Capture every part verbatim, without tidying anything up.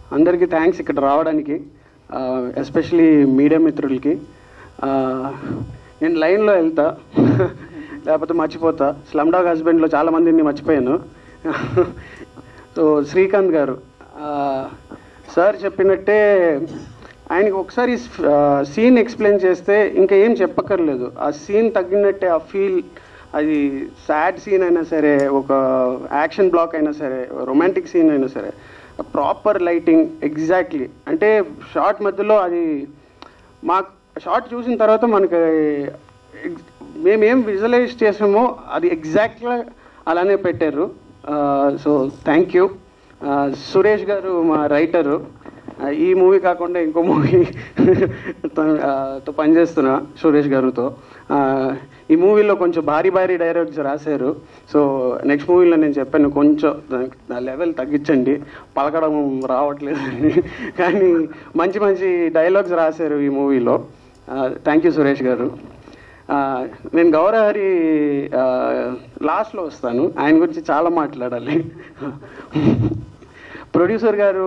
అందరికీ థ్యాంక్స్ ఇక్కడ రావడానికి, ఎస్పెషలీ మీడియా మిత్రులకి. నేను లైన్లో వెళ్తా లేకపోతే మర్చిపోతా. స్లమ్ డాగ్ హస్బెండ్లో చాలామందిని మర్చిపోయాను. సో శ్రీకాంత్ గారు సార్ చెప్పినట్టే ఆయనకి ఒకసారి సీన్ ఎక్స్ప్లెయిన్ చేస్తే ఇంకా ఏం చెప్పక్కర్లేదు. ఆ సీన్ తగ్గినట్టే ఆ ఫీల్, అది సాడ్ సీన్ అయినా సరే, ఒక యాక్షన్ బ్లాక్ అయినా సరే, రొమాంటిక్ సీన్ అయినా సరే, ప్రాపర్ లైటింగ్ ఎగ్జాక్ట్లీ. అంటే షార్ట్ మధ్యలో అది మాకు షార్ట్ చూసిన తర్వాత మనకి మేమేం విజువలైజ్ చేసామో అది ఎగ్జాక్ట్గా అలానే పెట్టారు. So thank you. సురేష్ గారు మా రైటరు, ఈ మూవీ కాకుండా ఇంకో మూవీ తో పనిచేస్తున్నా సురేష్ గారితో. ఈ మూవీలో కొంచెం భారీ భారీ డైలాగ్స్ రాశారు. సో నెక్స్ట్ మూవీలో నేను చెప్పాను కొంచెం నా లెవెల్ తగ్గించండి, పలకడం రావట్లేదు అని, కానీ మంచి మంచి డైలాగ్స్ రాశారు ఈ మూవీలో. థ్యాంక్ యూ సురేష్ గారు. నేను గౌరహరి లాస్ట్లో వస్తాను, ఆయన గురించి చాలా మాట్లాడాలి. ప్రొడ్యూసర్ గారు,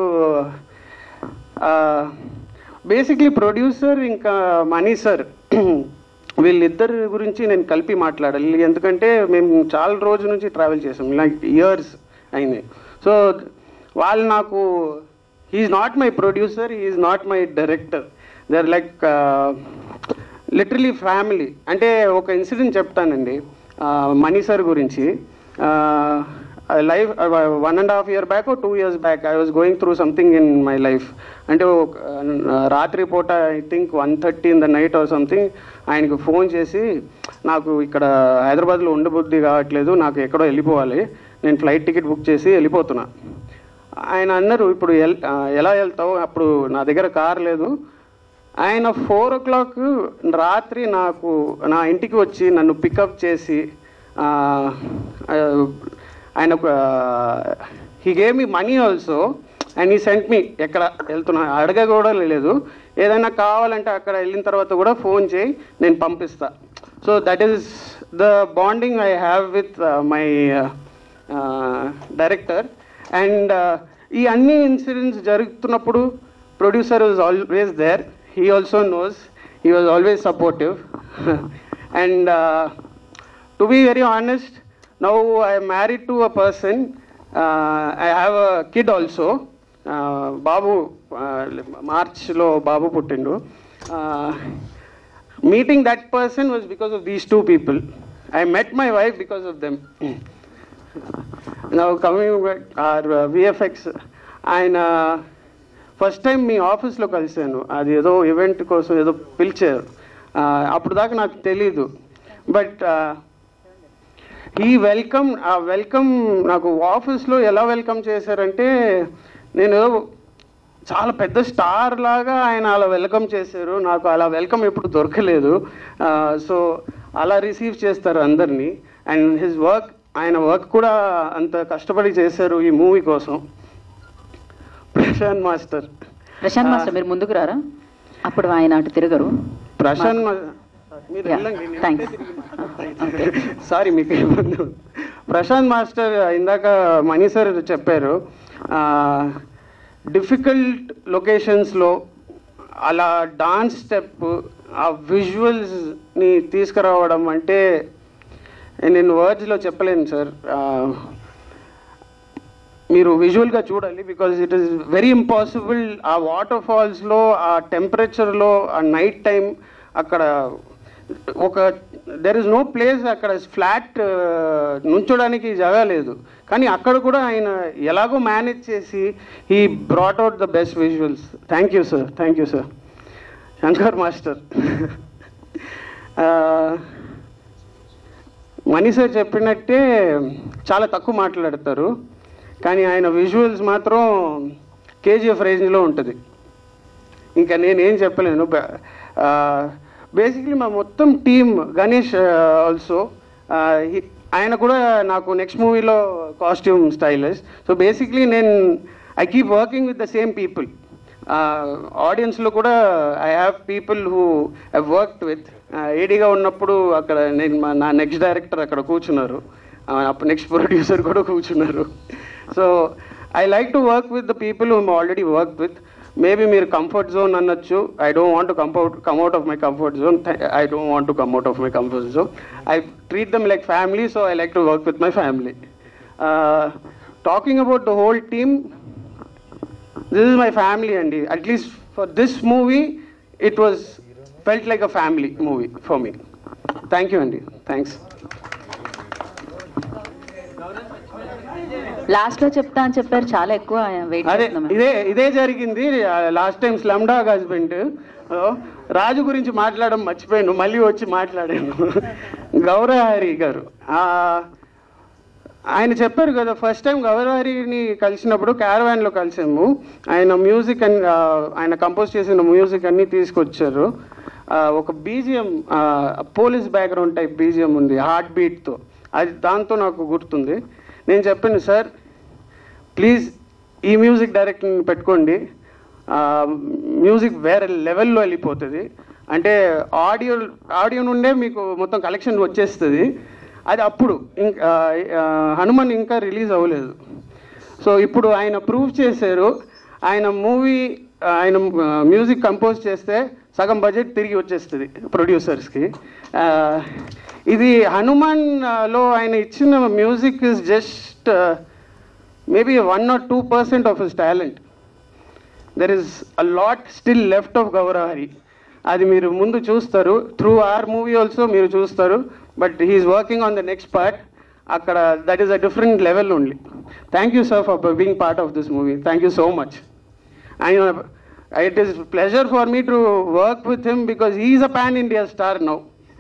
బేసిక్లీ ప్రొడ్యూసర్ ఇంకా మనీ సార్, వీళ్ళిద్దరి గురించి నేను కలిపి మాట్లాడాలి. ఎందుకంటే మేము చాలా రోజుల నుంచి ట్రావెల్ చేసాం, లైక్ ఇయర్స్ అయినాయి. సో వాళ్ళు నాకు, he's not my producer, he's not my director, they are like literally family. అంటే ఒక ఇన్సిడెంట్ చెప్తానండి మనీ సార్ గురించి. Life one and half year back two years back I was going through something in my life. అంటే రాత్రి పూట I think one thirty in the night or something ఆయనకు phone చేసి, నాకు ఇక్కడ హైదరాబాద్లో ఉండబుద్ధి కావట్లేదు, నాకు ఎక్కడో వెళ్ళిపోవాలి, నేను ఫ్లైట్ టికెట్ బుక్ చేసి వెళ్ళిపోతున్నా. ఆయన అన్నారు, ఇప్పుడు ఎల్ ఎలా వెళ్తావు, అప్పుడు నా దగ్గర కార్ లేదు. ఆయన ఫోర్ ఓ క్లాక్ రాత్రి నాకు నా ఇంటికి వచ్చి నన్ను పికప్ చేసి, ఆయన he gave me money also and he sent me. ఎక్కడ వెళ్తున్నా అడగ కూడా లేదు, ఏదైనా కావాలంటే అక్కడ వెళ్ళిన తర్వాత కూడా ఫోన్ చేయి, నేను పంపిస్తా. So that is the bonding I have with my director. And ఈ అన్ని ఇన్సిడెంట్స్ జరుగుతున్నప్పుడు producer was always there. He also knows, he was always supportive. And uh, to be very honest, now I am married to a person, uh, I have a kid also, uh, Babu, uh, March lo Babu puttindu. Uh, meeting that person was because of these two people. I met my wife because of them. Now coming back, our uh, V F X, and uh, first time మీ ఆఫీస్లో కలిసాను, అది ఏదో event కోసం ఏదో పిలిచారు, అప్పుడు దాకా నాకు తెలీదు. బట్ ఈ వెల్కమ్, ఆ వెల్కమ్ నాకు ఆఫీస్లో ఎలా వెల్కమ్ చేశారంటే, నేను చాలా పెద్ద స్టార్ లాగా ఆయన అలా వెల్కమ్ చేశారు. నాకు అలా వెల్కమ్ ఎప్పుడు దొరకలేదు. సో అలా రిసీవ్ చేస్తారు అందరినీ. అండ్ హిజ్ వర్క్, ఆయన వర్క్ కూడా అంత కష్టపడి చేశారు ఈ మూవీ కోసం. ప్రశాంత్ మాస్టర్, ప్రశాంత్ మాస్టర్ మీరు ముందుకు రారా, అప్పుడు ఆయన అటు తిరగరు. ప్రశాంత్ సారీ మీకు ఏమన్నా. ప్రశాంత్ మాస్టర్ ఇందాక మనీ సార్ చెప్పారు, డిఫికల్ట్ లొకేషన్స్లో అలా డాన్స్ స్టెప్, ఆ విజువల్స్ని తీసుకురావడం అంటే నేను వర్డ్స్లో చెప్పలేను సార్. మీరు విజువల్గా చూడాలి, because it is very impossible. ఆ వాటర్ ఫాల్స్లో, ఆ టెంపరేచర్లో, ఆ నైట్ టైం, అక్కడ ఒక దెర్ ఇస్ నో ప్లేస్, అక్కడ ఫ్లాట్ నుంచోడానికి జగ లేదు, కానీ అక్కడ కూడా ఆయన ఎలాగో మేనేజ్ చేసి he brought out the best visuals. Thank you sir, thank you sir. Shankar master, Mani sir చెప్పినట్టే చాలా తక్కువ మాట్లాడతారు, కానీ ఆయన విజువల్స్ మాత్రం కేజీఎఫ్ రేంజ్లో ఉంటుంది. ఇంకా నేనేం చెప్పలేను. బేసిక్లీ మా మొత్తం టీమ్, గణేష్ ఆల్సో, ఆయన కూడా నాకు నెక్స్ట్ మూవీలో కాస్ట్యూమ్ స్టైలిస్ట్. సో బేసిక్లీ నేను I keep working with the same people. ఆడియన్స్లో కూడా I have people who I worked with. ఏడీగా ఉన్నప్పుడు అక్కడ నేను మా నా నెక్స్ట్ డైరెక్టర్ అక్కడ కూర్చున్నారు, అప్పుడు నెక్స్ట్ ప్రొడ్యూసర్ కూడా కూర్చున్నారు. So I like to work with the people whom I already worked with. Maybe mere comfort zone అనొచ్చు. I don't want to come out, come out of my comfort zone. I don't want to come out of my comfort zone. I treat them like family, so I like to work with my family. Uh, talking about the whole team, this is my family, and at least for this movie, it was felt like a family movie for me. Thank you, Andy. Thanks. Last లో చెప్తా అని చెప్పారు, చాలా ఎక్కువ wait అదే చేస్తున్నాం. ఇదే ఇదే జరిగింది last time slum dog husband. Raju గురించి మాట్లాడడం మర్చిపోయాను, మళ్ళీ వచ్చి మాట్లాడాను. గౌరహరి గారు ఆయన చెప్పారు కదా, ఫస్ట్ టైం గౌరహరిని కలిసినప్పుడు క్యారవాన్లో కలిసాము. ఆయన మ్యూజిక్ అన్ని ఆయన కంపోజ్ చేసిన మ్యూజిక్ అన్నీ తీసుకొచ్చారు. ఒక BGM police background type BGM ఉంది హార్ట్ బీట్తో, అది దాంతో నాకు గుర్తుంది. నేను చెప్పాను, సార్ ప్లీజ్ ఈ మ్యూజిక్ డైరెక్టర్ని పెట్టుకోండి, మ్యూజిక్ వేరే లెవెల్లో వెళ్ళిపోతుంది. అంటే ఆడియో ఆడియో నుండే మీకు మొత్తం కలెక్షన్ వచ్చేస్తుంది. అది అప్పుడు ఇంకా హనుమాన్ ఇంకా రిలీజ్ అవ్వలేదు. సో ఇప్పుడు ఆయన ప్రూవ్ చేశారు. ఆయన మూవీ ఆయన మ్యూజిక్ కంపోజ్ చేస్తే సగం బడ్జెట్ తిరిగి వచ్చేస్తుంది ప్రొడ్యూసర్స్కి. ఇది హనుమాన్లో ఆయన ఇచ్చిన music is just maybe one or two percent of his talent. There is a lot still left of Gowrahari. అది మీరు ముందు చూస్తారు, త్రూ ఆర్ మూవీ ఆల్సో మీరు చూస్తారు. But he's working on the next part. అక్కడ that is a different level only. Thank you sir for being part of this movie. Thank you so much. ఆయన it is pleasure for me to work with him because he is a pan India star now.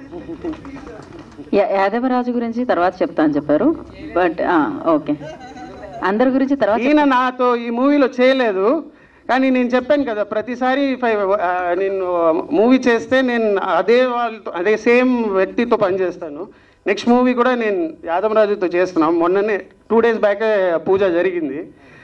Yadavaraju గురించి తర్వాత చెప్తా అని చెప్పారు, but okay అందరి గురించి తర్వాత. ఈయన నాతో ఈ మూవీలో చేయలేదు, కానీ నేను చెప్పాను కదా ప్రతిసారి నేను మూవీ చేస్తే నేను అదే వాళ్ళతో అదే సేమ్ వ్యక్తితో పనిచేస్తాను. నెక్స్ట్ మూవీ కూడా నేను యాదవరాజుతో చేస్తున్నాను. మొన్ననే టూ డేస్ బ్యాకే పూజ జరిగింది.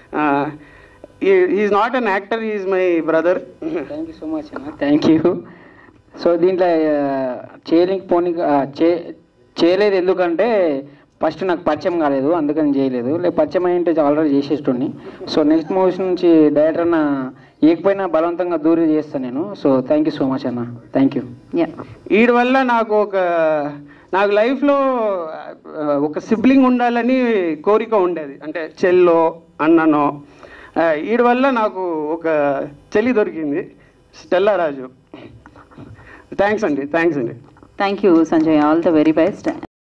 Is not an actor, is my brother. Thank you so much అన్న, థ్యాంక్ యూ. సో దీంట్లో చేయలేక పోనీ చే చేయలేదు ఎందుకంటే ఫస్ట్ నాకు పరిచయం కాలేదు, అందుకని చేయలేదు. లేక పరిచయం అయ్యింటే ఆల్రెడీ చేసేస్తుండే. సో నెక్స్ట్ మూవీస్ నుంచి డైరెక్టర్ అన్న ఏకపోయినా బలవంతంగా దూరం చేస్తాను నేను. So thank you so much అన్న, థ్యాంక్ యూ. వీడి వల్ల నాకు ఒక నాకు లైఫ్లో ఒక సిబ్లింగ్ ఉండాలని కోరిక ఉండేది, అంటే చెల్లో అన్ననో. వీడి వల్ల నాకు ఒక చెల్లి దొరికింది, స్టెల్లా రాజు. థ్యాంక్స్ అండి, థ్యాంక్స్ అండి. Thank you Sanjay, all the very best.